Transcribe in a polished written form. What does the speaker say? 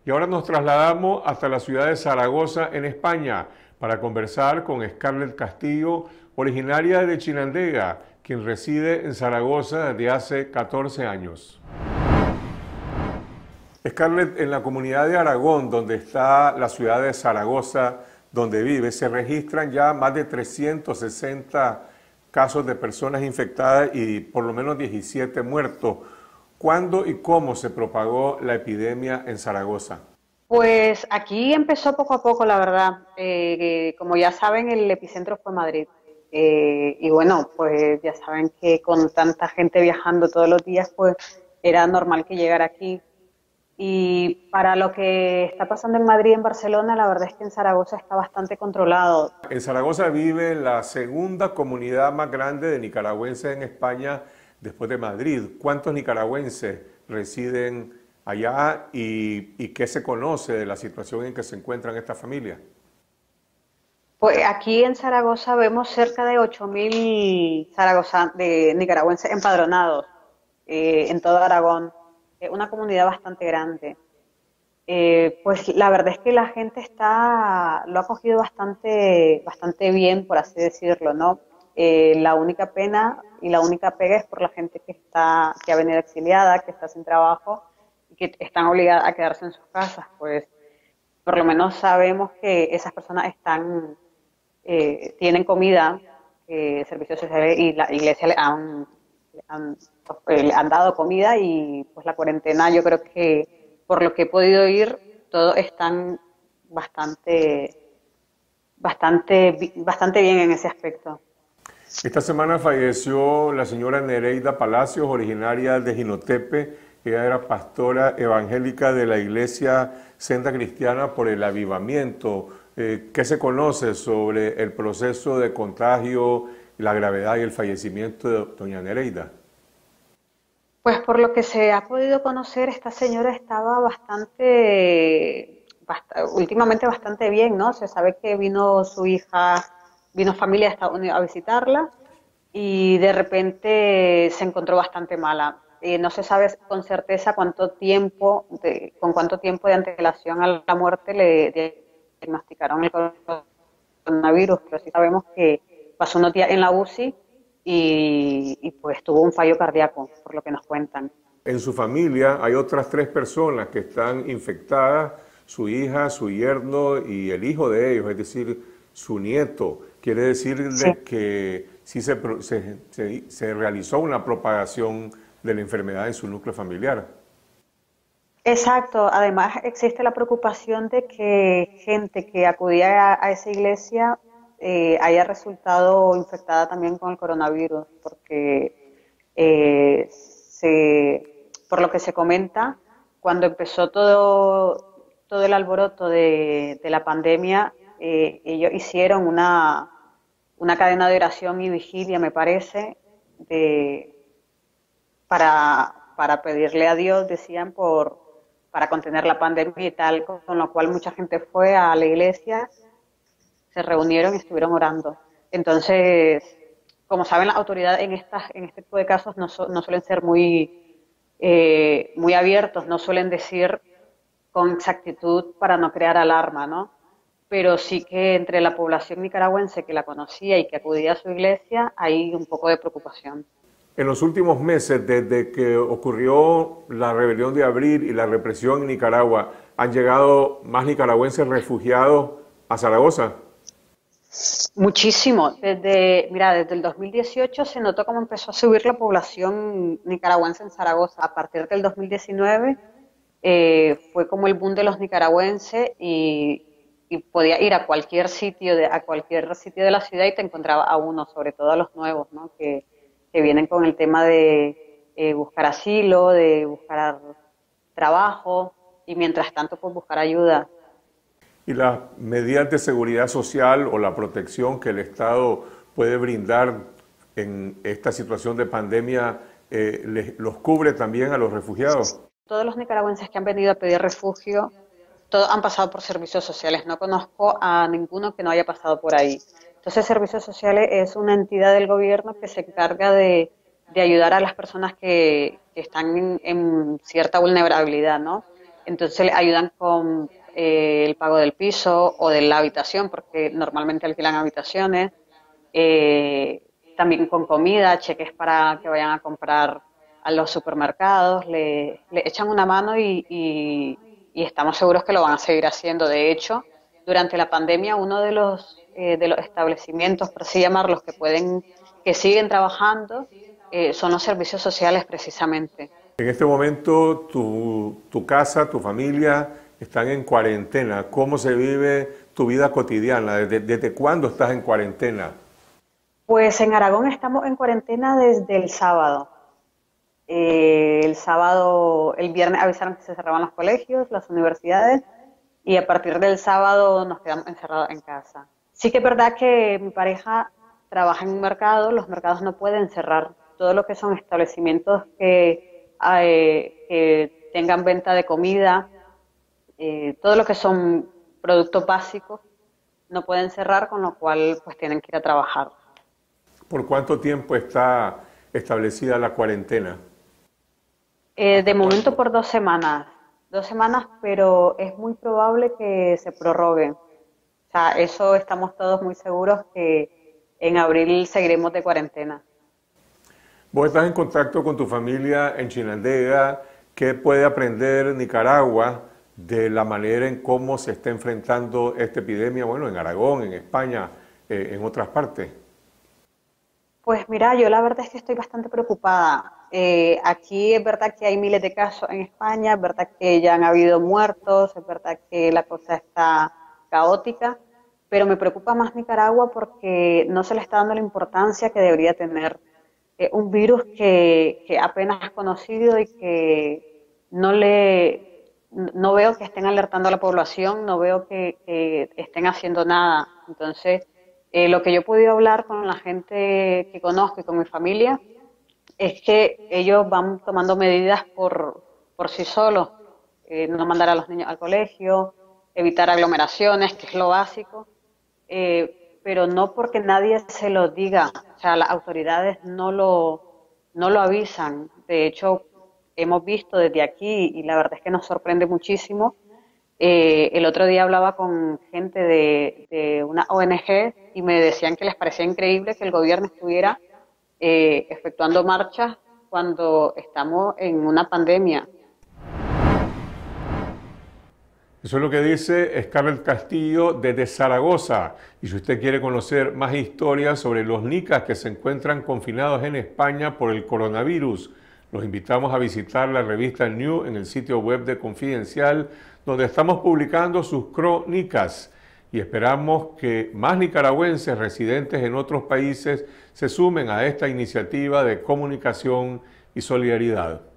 Y ahora nos trasladamos hasta la ciudad de Zaragoza, en España, para conversar con Scarlett Castillo, originaria de Chinandega, quien reside en Zaragoza desde hace 14 años. Scarlett, en la comunidad de Aragón, donde está la ciudad de Zaragoza, donde vive, se registran ya más de 360 casos de personas infectadas y por lo menos 17 muertos. ¿Cuándo y cómo se propagó la epidemia en Zaragoza? Pues aquí empezó poco a poco, la verdad. Como ya saben, el epicentro fue Madrid. Y bueno, pues ya saben que con tanta gente viajando todos los días, pues era normal que llegara aquí. Y para lo que está pasando en Madrid y en Barcelona, la verdad es que en Zaragoza está bastante controlado. En Zaragoza vive la segunda comunidad más grande de nicaragüenses en España después de Madrid. ¿Cuántos nicaragüenses residen allá y qué se conoce de la situación en que se encuentran estas familias? Pues aquí en Zaragoza vemos cerca de 8.000 de nicaragüenses empadronados en todo Aragón. Es una comunidad bastante grande. Pues la verdad es que la gente lo ha cogido bastante bien, por así decirlo, ¿no? La única pena y la única pega es por la gente que ha venido exiliada, que está sin trabajo y que están obligadas a quedarse en sus casas. Pues por lo menos sabemos que esas personas tienen comida, servicios sociales y la iglesia le han dado comida y pues la cuarentena yo creo que por lo que he podido oír todos están bastante bien en ese aspecto. Esta semana falleció la señora Nereida Palacios, originaria de Jinotepe. Ella era pastora evangélica de la iglesia Senda Cristiana por el Avivamiento. ¿Qué se conoce sobre el proceso de contagio, la gravedad y el fallecimiento de doña Nereida? Pues por lo que se ha podido conocer, esta señora estaba últimamente bastante bien, ¿no? Se sabe que vino familia de Estados Unidos a visitarla y de repente se encontró bastante mala. No se sabe con certeza con cuánto tiempo de antelación a la muerte le diagnosticaron el coronavirus, pero sí sabemos que pasó unos días en la UCI y pues tuvo un fallo cardíaco, por lo que nos cuentan. En su familia hay otras 3 personas que están infectadas, su hija, su yerno y el hijo de ellos, es decir, su nieto. Quiere decir Sí. que sí se realizó una propagación de la enfermedad en su núcleo familiar. Exacto, además existe la preocupación de que gente que acudía a esa iglesia haya resultado infectada también con el coronavirus, porque por lo que se comenta, cuando empezó todo el alboroto de la pandemia, ellos hicieron una cadena de oración y vigilia, me parece, para pedirle a Dios, decían, para contener la pandemia y tal, con lo cual mucha gente fue a la iglesia, se reunieron y estuvieron orando. Entonces, como saben, las autoridades en este tipo de casos no suelen ser muy abiertos, no suelen decir con exactitud para no crear alarma, ¿no? Pero sí que entre la población nicaragüense que la conocía y que acudía a su iglesia hay un poco de preocupación. En los últimos meses, desde que ocurrió la rebelión de abril y la represión en Nicaragua, ¿han llegado más nicaragüenses refugiados a Zaragoza? Muchísimo. Desde el 2018 se notó cómo empezó a subir la población nicaragüense en Zaragoza. A partir del 2019 fue como el boom de los nicaragüenses y podía ir a cualquier sitio de la ciudad y te encontraba a uno, sobre todo a los nuevos, ¿no? Que vienen con el tema de buscar asilo, de buscar trabajo y mientras tanto pues buscar ayuda. Y las medidas de seguridad social o la protección que el Estado puede brindar en esta situación de pandemia, ¿los cubre también a los refugiados? Todos los nicaragüenses que han venido a pedir refugio, todos han pasado por servicios sociales. No conozco a ninguno que no haya pasado por ahí. Entonces, Servicios Sociales es una entidad del gobierno que se encarga de ayudar a las personas que están en cierta vulnerabilidad, ¿no? Entonces le ayudan con el pago del piso o de la habitación, porque normalmente alquilan habitaciones, eh, también con comida, cheques para que vayan a comprar a los supermercados, le echan una mano y estamos seguros que lo van a seguir haciendo. De hecho, durante la pandemia, uno de los establecimientos, por así llamarlos, que siguen trabajando, son los servicios sociales precisamente. En este momento tu casa, tu familia están en cuarentena. ¿Cómo se vive tu vida cotidiana? ¿Desde cuándo estás en cuarentena? Pues en Aragón estamos en cuarentena desde el sábado. El viernes avisaron que se cerraban los colegios, las universidades, y a partir del sábado nos quedamos encerrados en casa. Sí que es verdad que mi pareja trabaja en un mercado, los mercados no pueden cerrar. Todo lo que son establecimientos que tengan venta de comida, todo lo que son productos básicos, no pueden cerrar, con lo cual pues tienen que ir a trabajar. ¿Por cuánto tiempo está establecida la cuarentena? De momento por 2 semanas, pero es muy probable que se prorrogue. O sea, eso estamos todos muy seguros que en abril seguiremos de cuarentena. Vos estás en contacto con tu familia en Chinandega. ¿Qué puede aprender Nicaragua de la manera en cómo se está enfrentando esta epidemia? Bueno, en Aragón, en España, en otras partes. Pues mira, yo la verdad es que estoy bastante preocupada. Aquí es verdad que hay miles de casos en España, es verdad que ya han habido muertos, es verdad que la cosa está caótica, pero me preocupa más Nicaragua porque no se le está dando la importancia que debería tener. Un virus que apenas es conocido y que no veo que estén alertando a la población, no veo que estén haciendo nada. Entonces, lo que yo he podido hablar con la gente que conozco y con mi familia es que ellos van tomando medidas por sí solos, no mandar a los niños al colegio, evitar aglomeraciones, que es lo básico, pero no porque nadie se lo diga, o sea, las autoridades no lo avisan. De hecho, hemos visto desde aquí, y la verdad es que nos sorprende muchísimo. El otro día hablaba con gente de una ONG y me decían que les parecía increíble que el gobierno estuviera efectuando marchas cuando estamos en una pandemia. Eso es lo que dice Scarlett Castillo desde Zaragoza. Y si usted quiere conocer más historias sobre los nicas que se encuentran confinados en España por el coronavirus, los invitamos a visitar la revista New en el sitio web de Confidencial, donde estamos publicando sus crónicas. Y esperamos que más nicaragüenses residentes en otros países se sumen a esta iniciativa de comunicación y solidaridad.